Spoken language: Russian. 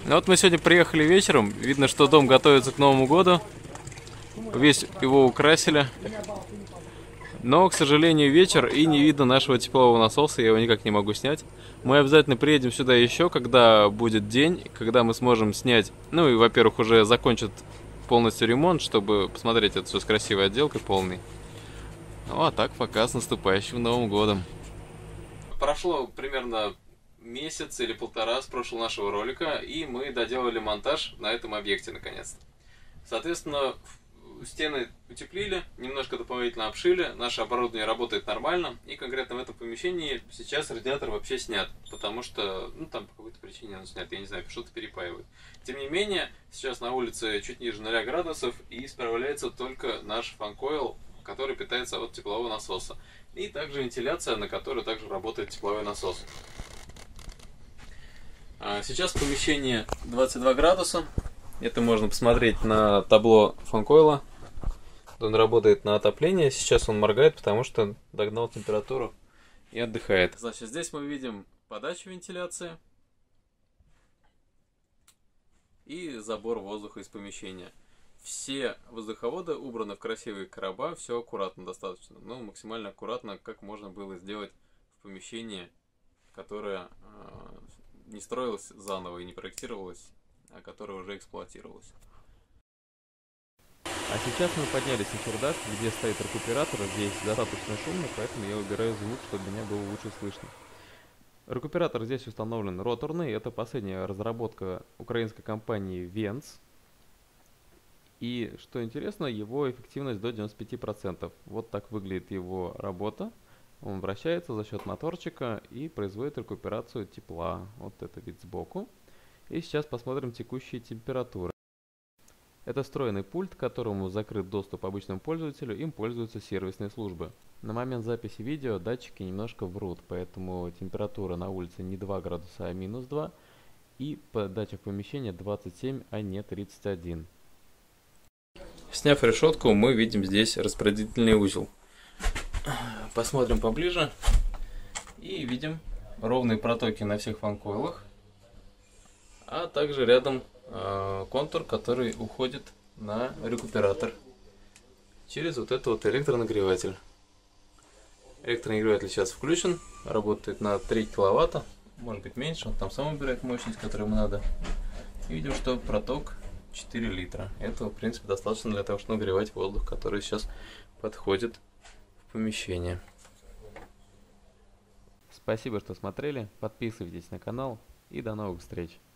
Ну вот мы сегодня приехали вечером. Видно, что дом готовится к Новому году. Весь его украсили. Но, к сожалению, вечер и не видно нашего теплового насоса. Я его никак не могу снять. Мы обязательно приедем сюда еще, когда будет день, когда мы сможем снять. Ну и, во-первых, уже закончат полностью ремонт, чтобы посмотреть это все с красивой отделкой полной. Ну а так пока с наступающим Новым годом. Прошло примерно месяц или полтора с прошлого нашего ролика, и мы доделали монтаж на этом объекте наконец-то. Соответственно, стены утеплили, немножко дополнительно обшили, наше оборудование работает нормально, и конкретно в этом помещении сейчас радиатор вообще снят, потому что, ну, там по какой-то причине он снят, я не знаю, что-то перепаивает. Тем не менее, сейчас на улице чуть ниже 0 градусов, и справляется только наш фан-койл, который питается от теплового насоса. И также вентиляция, на которой также работает тепловой насос. Сейчас в помещении 22 градуса. Это можно посмотреть на табло фан-койла. Он работает на отопление. Сейчас он моргает, потому что догнал температуру и отдыхает. Значит, здесь мы видим подачу вентиляции и забор воздуха из помещения. Все воздуховоды убраны в красивые короба, все аккуратно достаточно. Ну, максимально аккуратно, как можно было сделать в помещении, которое не строилось заново и не проектировалось, а которое уже эксплуатировалось. А сейчас мы поднялись на чердак, где стоит рекуператор. Здесь достаточно шумно, поэтому я убираю звук, чтобы меня было лучше слышно. Рекуператор здесь установлен роторный. Это последняя разработка украинской компании Венц. И, что интересно, его эффективность до 95%. Вот так выглядит его работа. Он вращается за счет моторчика и производит рекуперацию тепла. Вот это вид сбоку. И сейчас посмотрим текущие температуры. Это встроенный пульт, к которому закрыт доступ обычному пользователю, им пользуются сервисные службы. На момент записи видео датчики немножко врут, поэтому температура на улице не 2 градуса, а минус 2. И подача в помещение 27, а не 31. Сняв решетку, мы видим здесь распределительный узел. Посмотрим поближе. И видим ровные протоки на всех фан-койлах. А также рядом контур, который уходит на рекуператор через вот этот вот электронагреватель. Электронагреватель сейчас включен, работает на 3 киловатта, может быть меньше, он там сам выбирает мощность, которую ему надо. И видим, что проток 4 литра. Этого, в принципе, достаточно для того, чтобы нагревать воздух, который сейчас подходит в помещение. Спасибо, что смотрели. Подписывайтесь на канал и до новых встреч.